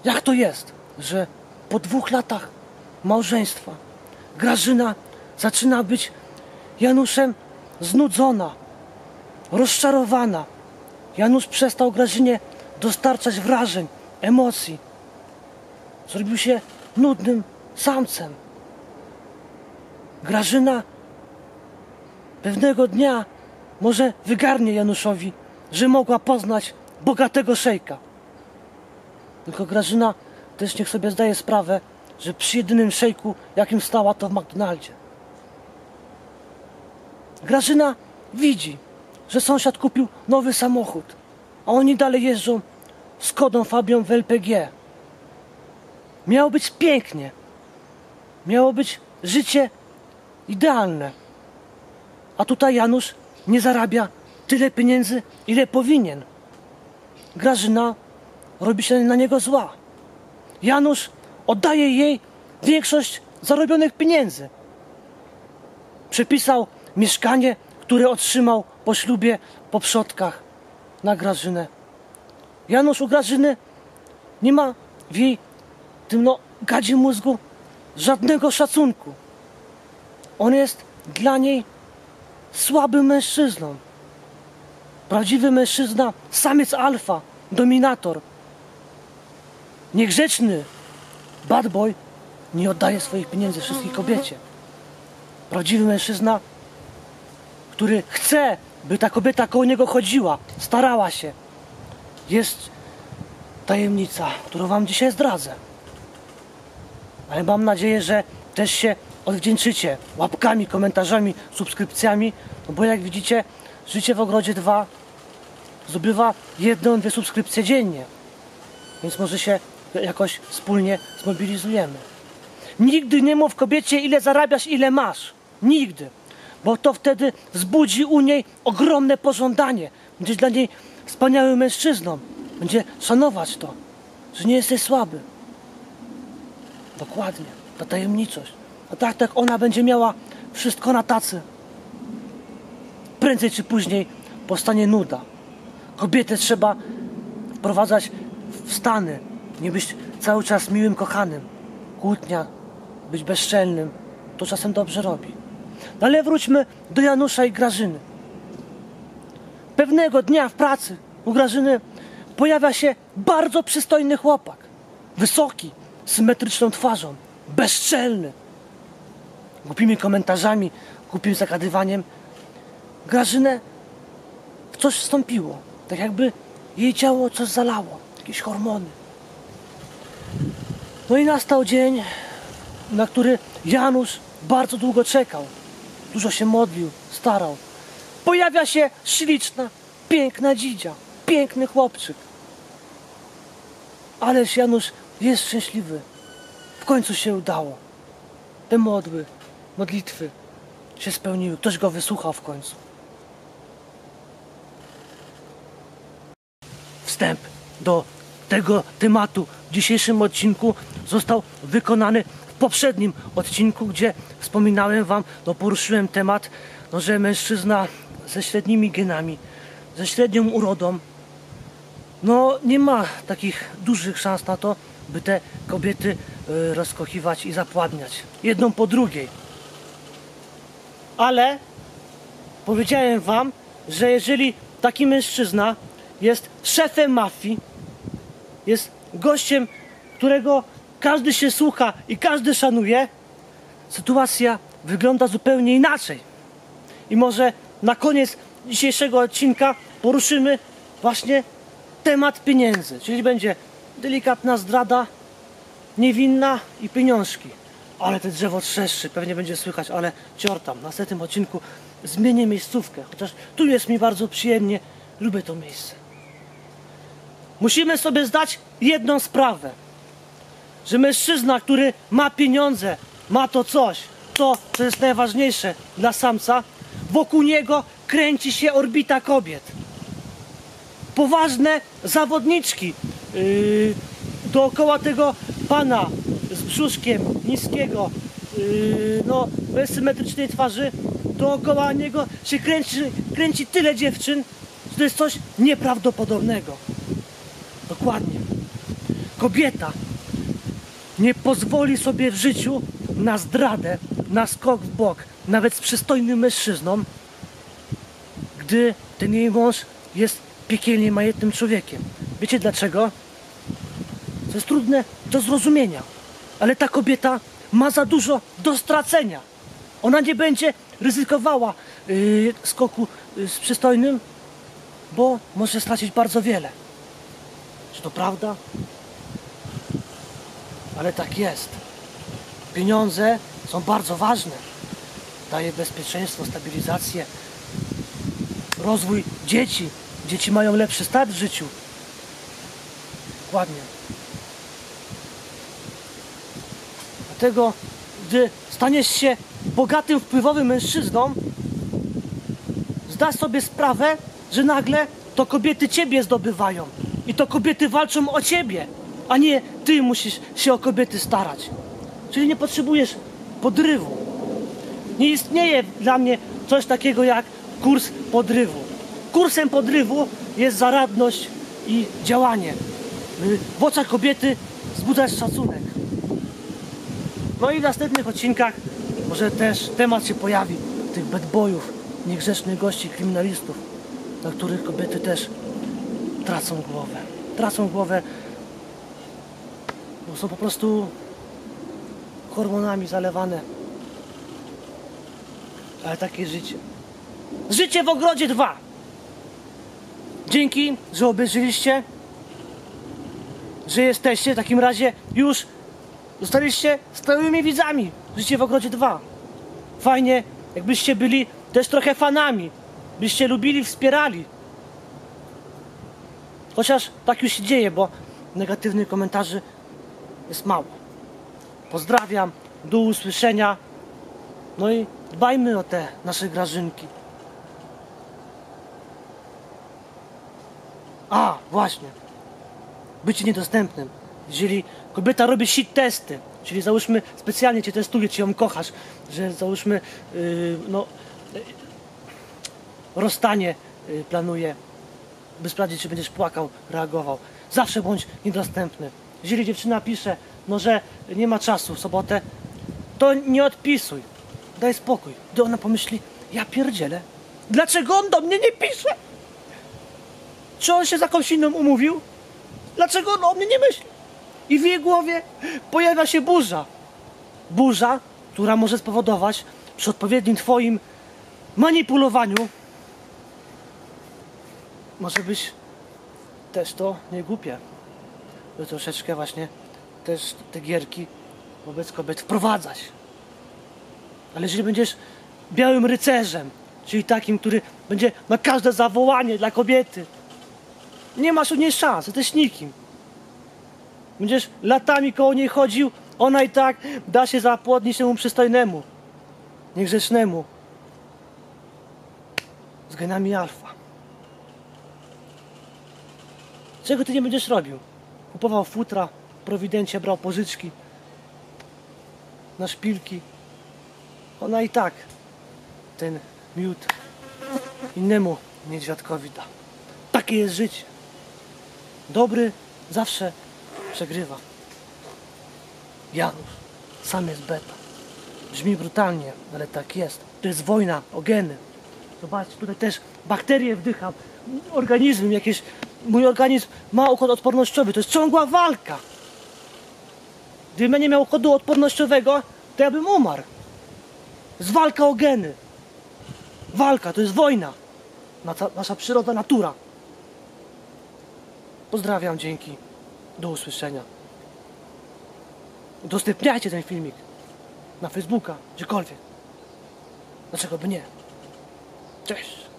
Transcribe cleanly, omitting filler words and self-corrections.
Jak to jest, że po 2 latach małżeństwa Grażyna zaczyna być Januszem znudzona, rozczarowana. Janusz przestał Grażynie dostarczać wrażeń, emocji. Zrobił się nudnym samcem. Grażyna pewnego dnia może wygarnie Januszowi, że mogła poznać bogatego szejka. Tylko Grażyna też niech sobie zdaje sprawę, że przy jedynym szejku, jakim stała, to w McDonaldzie. Grażyna widzi, że sąsiad kupił nowy samochód, a oni dalej jeżdżą Skodą Fabią w LPG. Miało być pięknie. Miało być życie idealne. A tutaj Janusz nie zarabia tyle pieniędzy, ile powinien. Grażyna robi się na niego zła. Janusz oddaje jej większość zarobionych pieniędzy. Przepisał mieszkanie, które otrzymał po ślubie po przodkach, na Grażynę. Janusz u Grażyny nie ma w jej tym gadzim mózgu żadnego szacunku. On jest dla niej słabym mężczyzną. Prawdziwy mężczyzna, samiec alfa, dominator. Niegrzeczny bad boy nie oddaje swoich pieniędzy wszystkich kobiecie. Prawdziwy mężczyzna, który chce, by ta kobieta koło niego chodziła, starała się. Jest tajemnica, którą wam dzisiaj zdradzę. Ale mam nadzieję, że też się odwdzięczycie łapkami, komentarzami, subskrypcjami, no bo jak widzicie, Życie w Ogrodzie 2 zdobywa 1-2 subskrypcje dziennie. Więc może się jakoś wspólnie zmobilizujemy. Nigdy nie mów kobiecie, ile zarabiasz, ile masz. Nigdy. Bo to wtedy wzbudzi u niej ogromne pożądanie. Będziesz dla niej wspaniałym mężczyzną. Będzie szanować to, że nie jesteś słaby. Dokładnie. Ta tajemniczość. A tak ona będzie miała wszystko na tacy. Prędzej czy później powstanie nuda. Kobietę trzeba wprowadzać w stany. Nie być cały czas miłym, kochanym. Kłótnia, być bezczelnym. To czasem dobrze robi. No ale wróćmy do Janusza i Grażyny. Pewnego dnia w pracy u Grażyny pojawia się bardzo przystojny chłopak. Wysoki, symetryczną twarzą. Bezczelny. Głupimi komentarzami, głupim zagadywaniem. Grażynę w coś wstąpiło. Tak jakby jej ciało coś zalało. Jakieś hormony. No i nastał dzień, na który Janusz bardzo długo czekał. Dużo się modlił, starał. Pojawia się śliczna, piękna dzidzia. Piękny chłopczyk. Ależ Janusz jest szczęśliwy. W końcu się udało. Te modlitwy się spełniły. Ktoś go wysłuchał w końcu. Wstęp do tego tematu w dzisiejszym odcinku został wykonany w poprzednim odcinku, gdzie wspominałem wam, poruszyłem temat, że mężczyzna ze średnimi genami, ze średnią urodą, nie ma takich dużych szans na to, by te kobiety rozkochiwać i zapładniać. Jedną po drugiej. Ale powiedziałem wam, że jeżeli taki mężczyzna jest szefem mafii, jest gościem, którego każdy się słucha i każdy szanuje, sytuacja wygląda zupełnie inaczej. I może na koniec dzisiejszego odcinka poruszymy właśnie temat pieniędzy, czyli będzie delikatna zdrada, niewinna i pieniążki. Ale te drzewo trzeszczy, pewnie będzie słychać, ale ciortam. W następnym odcinku zmienię miejscówkę, chociaż tu jest mi bardzo przyjemnie, lubię to miejsce. Musimy sobie zdać jedną sprawę, że mężczyzna, który ma pieniądze, ma to coś, to, co jest najważniejsze dla samca, wokół niego kręci się orbita kobiet. Poważne zawodniczki dookoła tego pana z brzuszkiem niskiego, bez symetrycznej twarzy, dookoła niego się kręci tyle dziewczyn, że to jest coś nieprawdopodobnego. Dokładnie. kobieta nie pozwoli sobie w życiu na zdradę, na skok w bok, nawet z przystojnym mężczyzną, gdy ten jej mąż jest piekielnie majętnym człowiekiem. Wiecie dlaczego? To jest trudne do zrozumienia, ale ta kobieta ma za dużo do stracenia. Ona nie będzie ryzykowała skoku z przystojnym, bo może stracić bardzo wiele. Czy to prawda? Ale tak jest. Pieniądze są bardzo ważne. Daje bezpieczeństwo, stabilizację, rozwój dzieci. Dzieci mają lepszy start w życiu. Dokładnie. Dlatego, gdy staniesz się bogatym, wpływowym mężczyzną, zdasz sobie sprawę, że nagle to kobiety ciebie zdobywają. I to kobiety walczą o ciebie, a nie ty musisz się o kobiety starać. Czyli nie potrzebujesz podrywu. Nie istnieje dla mnie coś takiego jak kurs podrywu. Kursem podrywu jest zaradność i działanie. W oczach kobiety wzbudzać szacunek. No i w następnych odcinkach może też temat się pojawi tych bad boyów, niegrzecznych gości, kryminalistów, na których kobiety też tracą głowę. Tracą głowę, bo są po prostu hormonami zalewane. Ale takie życie. Życie w ogrodzie 2. Dzięki, że obejrzyliście, że jesteście. W takim razie już zostaliście stałymi widzami. Życie w ogrodzie 2. Fajnie, jakbyście byli też trochę fanami. Byście lubili, wspierali. Chociaż tak już się dzieje, bo negatywnych komentarzy jest mało. Pozdrawiam, do usłyszenia. No i dbajmy o te nasze Grażynki. A, właśnie. Bycie niedostępnym. Jeżeli kobieta robi shit testy, czyli załóżmy specjalnie cię testuje, czy ją kochasz, że załóżmy rozstanie planuje, by sprawdzić, czy będziesz płakał, reagował. Zawsze bądź niedostępny. Jeżeli dziewczyna pisze, że nie ma czasu w sobotę, to nie odpisuj. Daj spokój. Gdy ona pomyśli, ja pierdzielę, dlaczego on do mnie nie pisze? Czy on się z jakąś inną umówił? Dlaczego on o mnie nie myśli? I w jej głowie pojawia się burza. Burza, która może spowodować przy odpowiednim twoim manipulowaniu, może być też to nie głupie, by troszeczkę właśnie też te gierki wobec kobiet wprowadzać. Ale jeżeli będziesz białym rycerzem, czyli takim, który będzie na każde zawołanie dla kobiety, nie masz u niej szans, jesteś nikim. Będziesz latami koło niej chodził, ona i tak da się zapłodnić temu przystojnemu, niegrzecznemu, z genami alfa. Czego ty nie będziesz robił? Kupował futra, prowidencie brał pożyczki na szpilki. Ona i tak ten miód innemu niedźwiadkowi da. Takie jest życie. Dobry zawsze przegrywa. Janusz, sam jest beta. Brzmi brutalnie, ale tak jest. To jest wojna o geny. Zobaczcie, tutaj też bakterie wdycham. Organizm jakieś. Mój organizm ma układ odpornościowy. To jest ciągła walka. Gdybym ja nie miał układu odpornościowego, to ja bym umarł. To jest walka o geny. Walka, to jest wojna. Nasza przyroda, natura. Pozdrawiam, dzięki. Do usłyszenia. Udostępniajcie ten filmik na Facebooka, gdziekolwiek. Dlaczego by nie? Cześć.